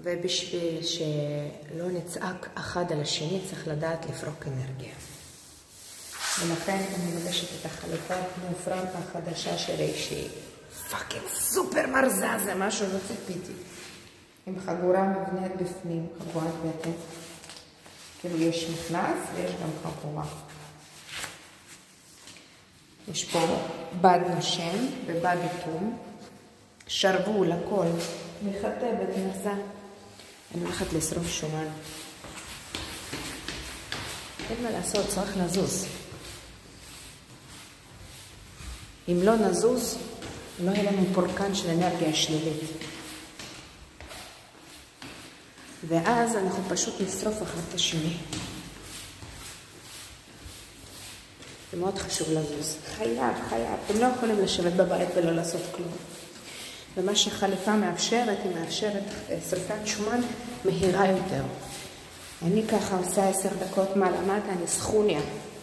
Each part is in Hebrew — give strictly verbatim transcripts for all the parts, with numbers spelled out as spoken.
ובשביל שלא נצעק אחד על השני צריך לדעת לפרוק אנרגיה. ולכן אני מבשת את החליפת מופרנקה החדשה שלי שהיא פאקינג סופר מרזה, זה משהו לא ציפיתי. עם חגורה מבנית בפנים, חגורת בטן. כאילו יש מכנס ויש גם חגורה. יש פה בד נושם ובד אטום. שרוול הכל. מחטבת מרזה. אני הולכת לשרוף שומן. אין מה לעשות, צריך לזוז. אם לא נזוז, לא יהיה לנו פורקן של אנרגיה שלילית. ואז אנחנו פשוט נשרוף אחד את השני. זה מאוד חשוב לזוז. חייב, חייב. אתם לא יכולים לשבת בבית ולא לעשות כלום. ומה שחליפה מאפשרת, היא מאפשרת שריפת שומן מהירה יותר. אני ככה עושה עשר דקות מעלה מטה, אני סכוניה.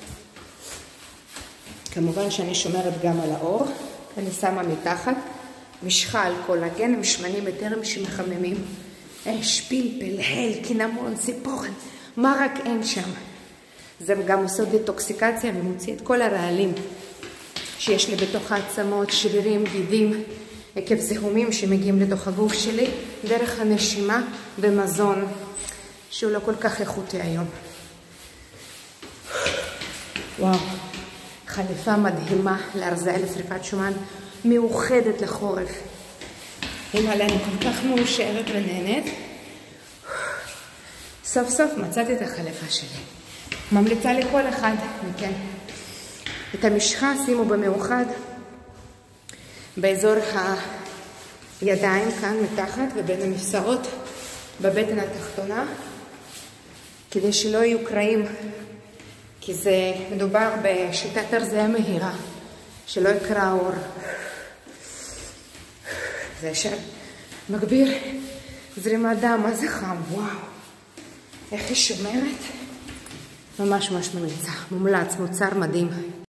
כמובן שאני שומרת גם על האור. אני שמה מתחת משחה על קולגן עם שמנים בטרם שמחממים. אש, פלפל, הל, קינמון, ציפורן, מה רק אין שם. זה גם עושה דטוקסיקציה ומוציא את כל הרעלים שיש לי בתוך העצמות, שרירים, גידים, עקב זיהומים שמגיעים לתוך הגוף שלי, דרך הנשימה ומזון, שהוא לא כל כך איכותי היום. וואו, חליפה מדהימה להרזיה לשריפת שומן, מאוחדת לחורף. הנה עלינו כל כך מאושרת ונהנית. סוף סוף מצאתי את החליפה שלי. ממליצה לכל אחד מכן. את המשחה שימו במאוחד באזור הידיים כאן מתחת ובין המפסעות בבטן התחתונה, כדי שלא יהיו קרעים, כי זה מדובר בשיטת הרזיה מהירה, שלא יקרא אור. זה שמגביר זרימת דם, מה זה חם, וואו. איך היא שומרת? ממש ממש ממליצה, מומלץ, מוצר מדהים.